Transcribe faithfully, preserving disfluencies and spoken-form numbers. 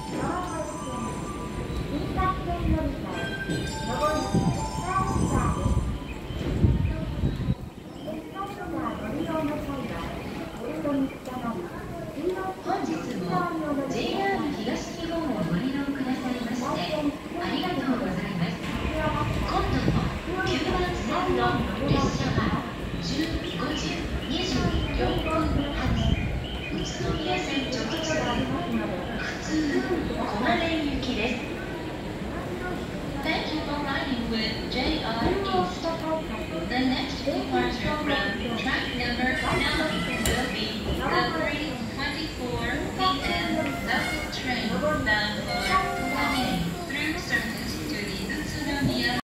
本日も ジェイアール 東日本をご利用くださいましてありがとうございます。今度のきゅうばん線の列車はじゅうごじにじゅうよんぷん発宇都宮線直通普通小金井行きです。Thank you for riding with ジェイアール East. The next departure from track number nine will be the three twenty-four p m local train bound for